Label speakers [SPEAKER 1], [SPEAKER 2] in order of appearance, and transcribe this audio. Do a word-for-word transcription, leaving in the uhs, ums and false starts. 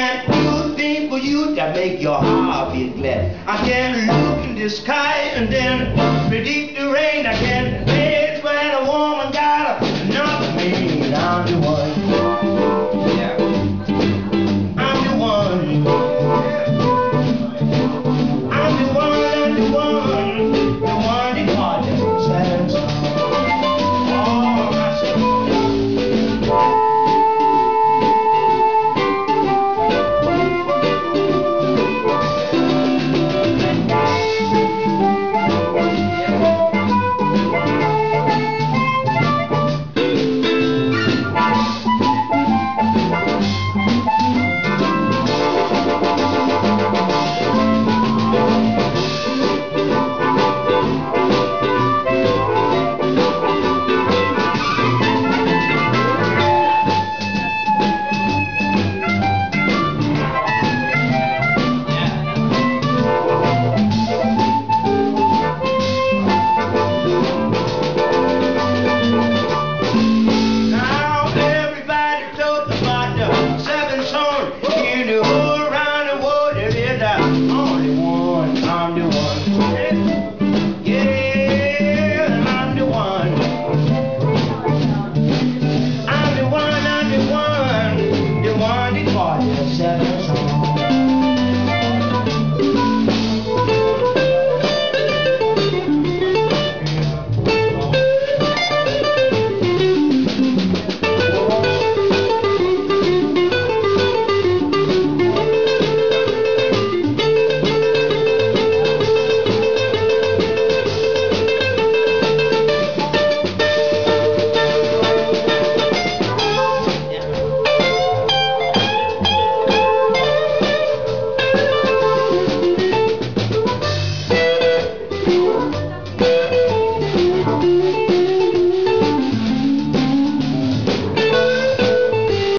[SPEAKER 1] can do things for you that make your heart beat glad. I can look in the sky and then predict the rain. I can face when a woman got enough me. I'm the one. Yeah. I'm the one. I'm the one. I'm the one. The one that called the seven song. Oh, I said. You know